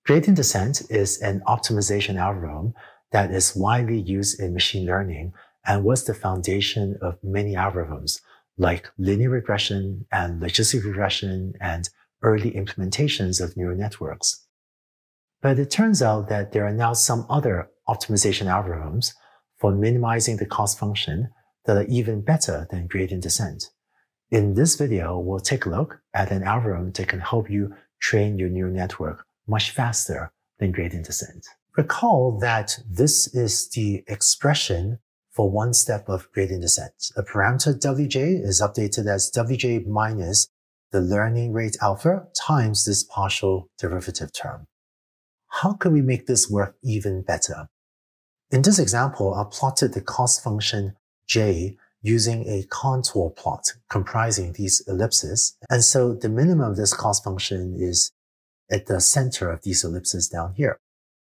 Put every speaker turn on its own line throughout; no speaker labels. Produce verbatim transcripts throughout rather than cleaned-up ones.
Gradient descent is an optimization algorithm that is widely used in machine learning and was the foundation of many algorithms like linear regression and logistic regression and early implementations of neural networks. But it turns out that there are now some other optimization algorithms for minimizing the cost function that are even better than gradient descent. In this video, we'll take a look at an algorithm that can help you train your neural network much faster than gradient descent. Recall that this is the expression for one step of gradient descent. A parameter W J is updated as W J minus the learning rate alpha times this partial derivative term. How can we make this work even better? In this example, I plotted the cost function J using a contour plot comprising these ellipses. And so the minimum of this cost function is at the center of these ellipses down here.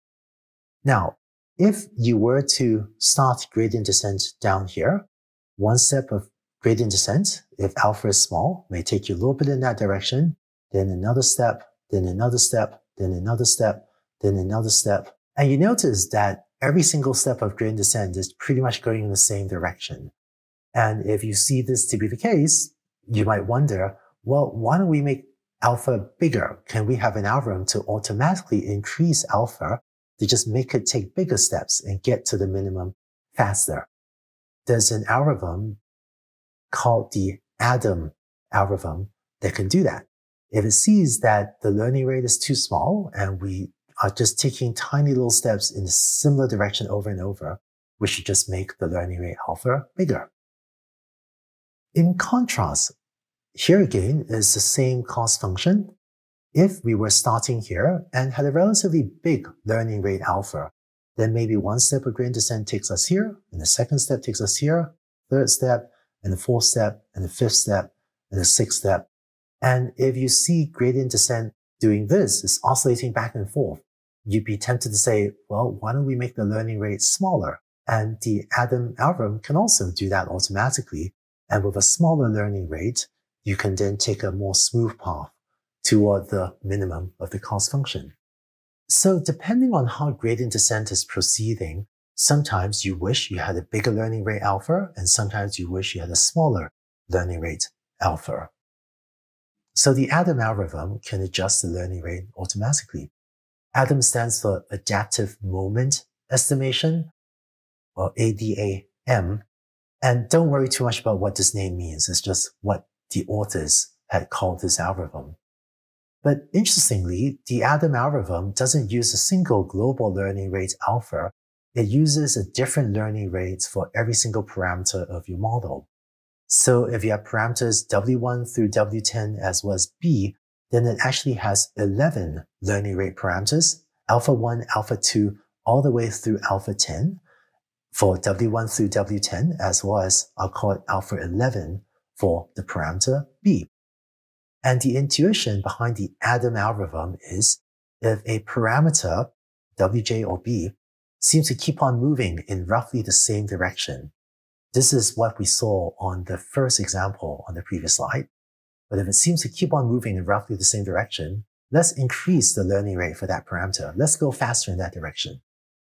Now, if you were to start gradient descent down here, one step of gradient descent, if alpha is small, may take you a little bit in that direction, then another step, then another step, then another step, then another step. And you notice that every single step of gradient descent is pretty much going in the same direction. And if you see this to be the case, you might wonder, well, why don't we make alpha bigger? Can we have an algorithm to automatically increase alpha to just make it take bigger steps and get to the minimum faster? There's an algorithm called the Adam algorithm that can do that. If it sees that the learning rate is too small and we are just taking tiny little steps in a similar direction over and over, we should just make the learning rate alpha bigger. In contrast, here again is the same cost function. If we were starting here and had a relatively big learning rate alpha, then maybe one step of gradient descent takes us here, and the second step takes us here, third step, and the fourth step, and the fifth step, and the sixth step. And if you see gradient descent doing this, it's oscillating back and forth, you'd be tempted to say, well, why don't we make the learning rate smaller? And the Adam algorithm can also do that automatically. And with a smaller learning rate, you can then take a more smooth path toward the minimum of the cost function. So depending on how gradient descent is proceeding, sometimes you wish you had a bigger learning rate alpha, and sometimes you wish you had a smaller learning rate alpha. So the Adam algorithm can adjust the learning rate automatically. Adam stands for adaptive moment estimation, or A D A M. And don't worry too much about what this name means. It's just what the authors had called this algorithm. But interestingly, the Adam algorithm doesn't use a single global learning rate alpha. It uses a different learning rate for every single parameter of your model. So if you have parameters W one through W ten as well as B, then it actually has eleven learning rate parameters, alpha one, alpha two, all the way through alpha ten. For W one through W ten, as well as I'll call it alpha eleven for the parameter B. And the intuition behind the Adam algorithm is if a parameter, W J or B, seems to keep on moving in roughly the same direction. This is what we saw on the first example on the previous slide. But if it seems to keep on moving in roughly the same direction, let's increase the learning rate for that parameter. Let's go faster in that direction.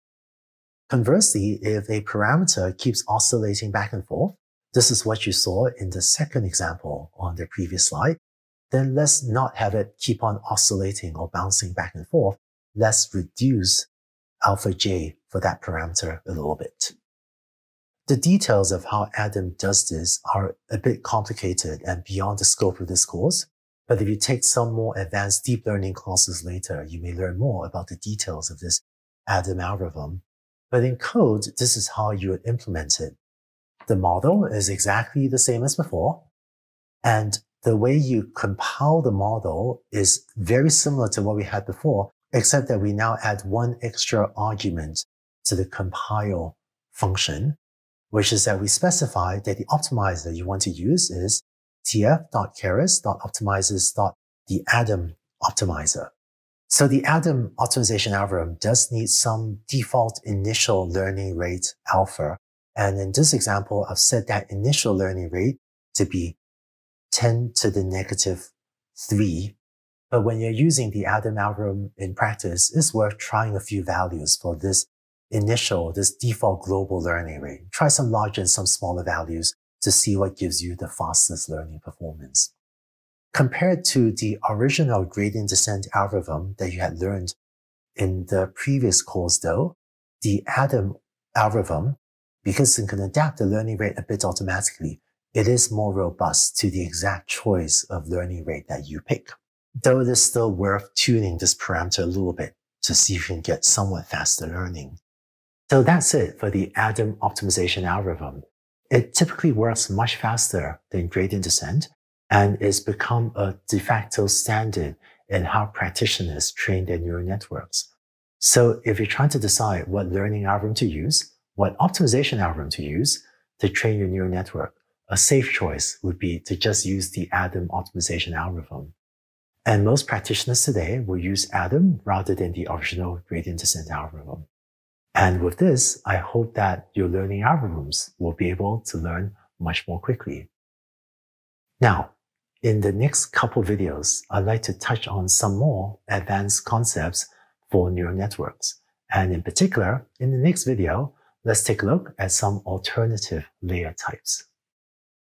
Conversely, if a parameter keeps oscillating back and forth, this is what you saw in the second example on the previous slide, then let's not have it keep on oscillating or bouncing back and forth. Let's reduce alpha j for that parameter a little bit. The details of how Adam does this are a bit complicated and beyond the scope of this course, but if you take some more advanced deep learning classes later, you may learn more about the details of this Adam algorithm. But in code, this is how you would implement it. The model is exactly the same as before, and the way you compile the model is very similar to what we had before, except that we now add one extra argument to the compile function, which is that we specify that the optimizer you want to use is tf.keras.optimizers.theAdam optimizer. So the Adam optimization algorithm does need some default initial learning rate alpha. And in this example, I've set that initial learning rate to be ten to the negative three But when you're using the Adam algorithm in practice, it's worth trying a few values for this initial, this default global learning rate. Try some larger and some smaller values to see what gives you the fastest learning performance. Compared to the original gradient descent algorithm that you had learned in the previous course though, the Adam algorithm, because it can adapt the learning rate a bit automatically, it is more robust to the exact choice of learning rate that you pick. Though it is still worth tuning this parameter a little bit to see if you can get somewhat faster learning. So that's it for the Adam optimization algorithm. It typically works much faster than gradient descent and is become a de facto standard in how practitioners train their neural networks. So if you're trying to decide what learning algorithm to use, what optimization algorithm to use to train your neural network, a safe choice would be to just use the Adam optimization algorithm. And most practitioners today will use Adam rather than the original gradient descent algorithm. And with this, I hope that your learning algorithms will be able to learn much more quickly. Now, in the next couple videos, I'd like to touch on some more advanced concepts for neural networks. And in particular, in the next video, let's take a look at some alternative layer types.